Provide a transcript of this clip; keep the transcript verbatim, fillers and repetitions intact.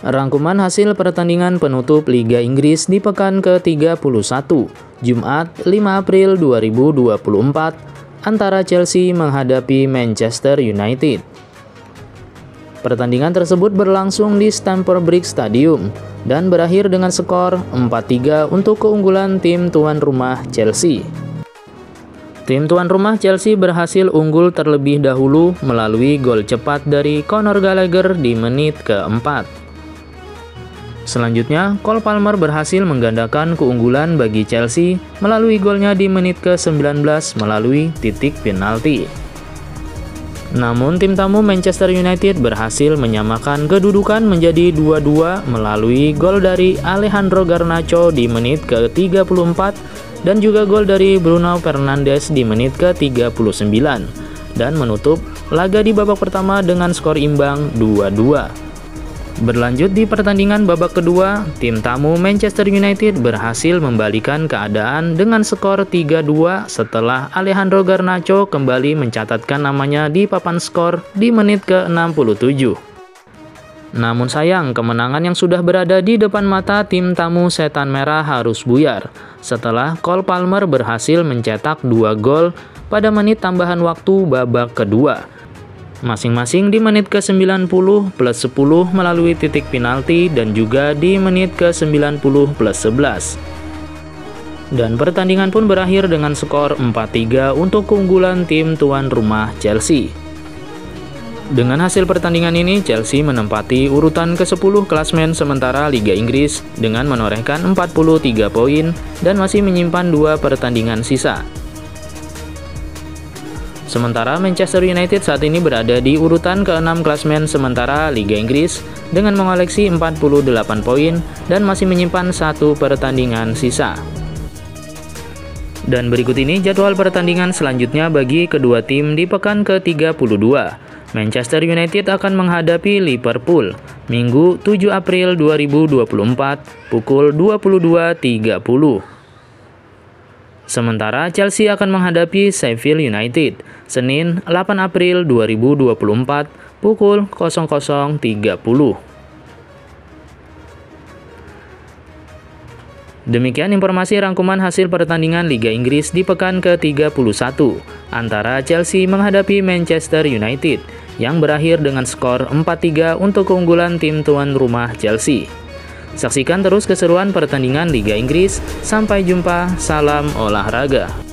Rangkuman hasil pertandingan penutup Liga Inggris di pekan ke tiga puluh satu, Jumat lima April dua ribu dua puluh empat, antara Chelsea menghadapi Manchester United. Pertandingan tersebut berlangsung di Stamford Bridge Stadium dan berakhir dengan skor empat tiga untuk keunggulan tim tuan rumah Chelsea. Tim tuan rumah Chelsea berhasil unggul terlebih dahulu melalui gol cepat dari Conor Gallagher di menit keempat. Selanjutnya, Cole Palmer berhasil menggandakan keunggulan bagi Chelsea melalui golnya di menit ke sembilan belas melalui titik penalti. Namun tim tamu Manchester United berhasil menyamakan kedudukan menjadi dua dua melalui gol dari Alejandro Garnacho di menit ke tiga puluh empat dan juga gol dari Bruno Fernandes di menit ke tiga puluh sembilan dan menutup laga di babak pertama dengan skor imbang dua dua. Berlanjut di pertandingan babak kedua, tim tamu Manchester United berhasil membalikan keadaan dengan skor tiga dua setelah Alejandro Garnacho kembali mencatatkan namanya di papan skor di menit ke enam puluh tujuh. Namun sayang, kemenangan yang sudah berada di depan mata tim tamu Setan Merah harus buyar setelah Cole Palmer berhasil mencetak dua gol pada menit tambahan waktu babak kedua. Masing-masing di menit ke sembilan puluh plus sepuluh melalui titik penalti dan juga di menit ke sembilan puluh plus sebelas. Dan pertandingan pun berakhir dengan skor empat tiga untuk keunggulan tim tuan rumah Chelsea. Dengan hasil pertandingan ini, Chelsea menempati urutan ke sepuluh klasmen sementara Liga Inggris dengan menorehkan empat puluh tiga poin dan masih menyimpan dua pertandingan sisa. Sementara Manchester United saat ini berada di urutan keenam klasmen sementara Liga Inggris dengan mengoleksi empat puluh delapan poin dan masih menyimpan satu pertandingan sisa. Dan berikut ini jadwal pertandingan selanjutnya bagi kedua tim di pekan ke tiga puluh dua. Manchester United akan menghadapi Liverpool Minggu tujuh April dua ribu dua puluh empat pukul dua puluh dua tiga puluh. Sementara Chelsea akan menghadapi Sheffield United Senin delapan April dua ribu dua puluh empat pukul tiga puluh. Demikian informasi rangkuman hasil pertandingan Liga Inggris di pekan ke tiga puluh satu antara Chelsea menghadapi Manchester United yang berakhir dengan skor empat tiga untuk keunggulan tim tuan rumah Chelsea. Saksikan terus keseruan pertandingan Liga Inggris. Sampai jumpa, salam olahraga.